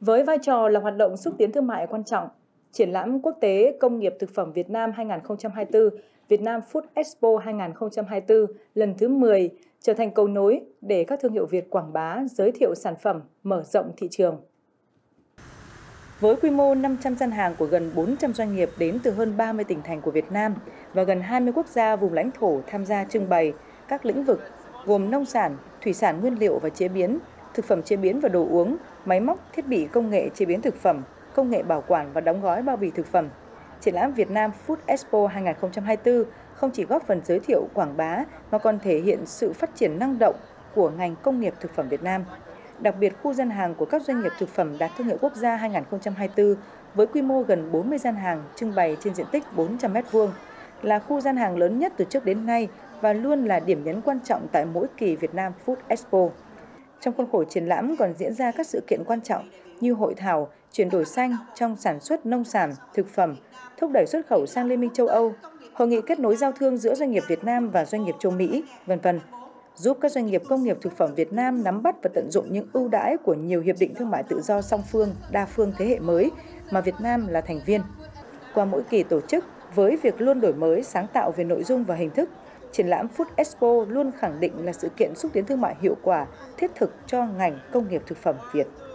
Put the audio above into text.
Với vai trò là hoạt động xúc tiến thương mại quan trọng, triển lãm quốc tế Công nghiệp thực phẩm Việt Nam 2024, Việt Nam Food Expo 2024 lần thứ 10 trở thành cầu nối để các thương hiệu Việt quảng bá, giới thiệu sản phẩm, mở rộng thị trường. Với quy mô 500 gian hàng của gần 400 doanh nghiệp đến từ hơn 30 tỉnh thành của Việt Nam và gần 20 quốc gia vùng lãnh thổ tham gia trưng bày các lĩnh vực gồm nông sản, thủy sản nguyên liệu và chế biến, thực phẩm chế biến và đồ uống, máy móc, thiết bị công nghệ chế biến thực phẩm, công nghệ bảo quản và đóng gói bao bì thực phẩm. Triển lãm Việt Nam Food Expo 2024 không chỉ góp phần giới thiệu quảng bá mà còn thể hiện sự phát triển năng động của ngành công nghiệp thực phẩm Việt Nam. Đặc biệt, khu gian hàng của các doanh nghiệp thực phẩm đạt thương hiệu quốc gia 2024 với quy mô gần 40 gian hàng trưng bày trên diện tích 400 m2 là khu gian hàng lớn nhất từ trước đến nay và luôn là điểm nhấn quan trọng tại mỗi kỳ Việt Nam Food Expo. Trong khuôn khổ triển lãm còn diễn ra các sự kiện quan trọng như hội thảo chuyển đổi xanh trong sản xuất nông sản, thực phẩm, thúc đẩy xuất khẩu sang Liên minh châu Âu, hội nghị kết nối giao thương giữa doanh nghiệp Việt Nam và doanh nghiệp châu Mỹ, v.v. giúp các doanh nghiệp công nghiệp thực phẩm Việt Nam nắm bắt và tận dụng những ưu đãi của nhiều hiệp định thương mại tự do song phương, đa phương thế hệ mới mà Việt Nam là thành viên. Qua mỗi kỳ tổ chức, với việc luôn đổi mới, sáng tạo về nội dung và hình thức, triển lãm Food Expo luôn khẳng định là sự kiện xúc tiến thương mại hiệu quả, thiết thực cho ngành công nghiệp thực phẩm Việt.